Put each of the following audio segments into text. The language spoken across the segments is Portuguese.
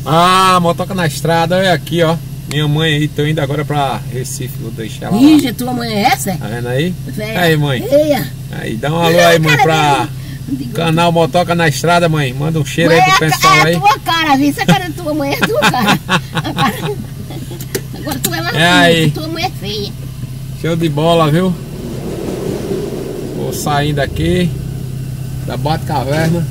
Ah, motoca na estrada, olha aqui, ó. Minha mãe aí, tô indo agora pra Recife, vou deixar ela lá. Ih, tua mãe é essa? Tá vendo aí? Véia. Aí, mãe. Eia. Aí, dá um alô aí, mãe, pra canal Motoca na Estrada, mãe. Manda um cheiro aí pro pessoal aí. É a tua cara, viu? Essa cara da tua mãe é a tua cara. Agora tu é mais bonita, tua mãe é feia. Show de bola, viu? Vou saindo aqui da Bate-Caverna.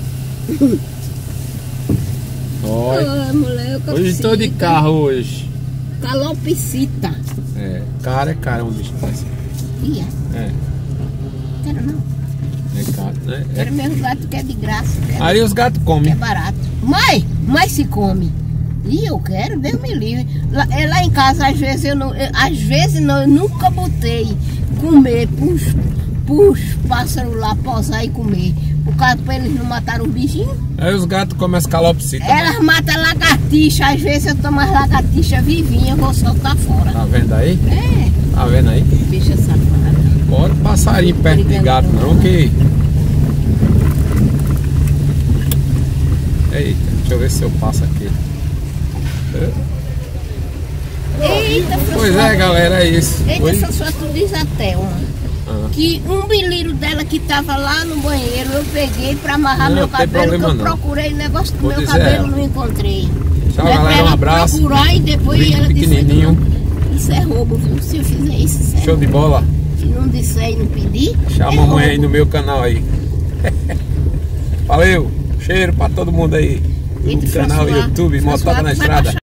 Olha, mulher, hoje tô de carro hoje. Calopsita. É, cara é cara um bicho desse. Ia. É. Quero não. É caro, né? Quero mesmo gato que é de graça. Aí os gatos Que comem. é barato. Mas se come. E eu quero, Deus me livre. Lá em casa, às vezes eu nunca botei comer pros pássaros lá posar e comer. Por causa pra eles não matarem os bichinhos. Aí os gatos comem as calopsitas. Elas matam lagartixa. Às vezes eu tomo as lagartixas vivinhas, vou soltar fora. Tá vendo aí? É. Tá vendo aí? Bicha safada. Bora passarinho perto de gato não, que... Eita, deixa eu ver se eu passo aqui. Eita, Pois é, galera, é isso. Eita, só tu diz a Thelma. Que um bilhiro dela que tava lá no banheiro, eu peguei pra amarrar meu cabelo, que eu procurei o negócio do meu cabelo, não encontrei. Tchau, galera, um abraço. Procurar e depois ela pequenininho. Disse, isso é roubo, viu? Se eu fizer isso, isso é show de bola. Se não disser e não pedir, chama a mamãe aí no meu canal aí. Valeu, cheiro pra todo mundo aí. No canal YouTube, Motoca na Estrada.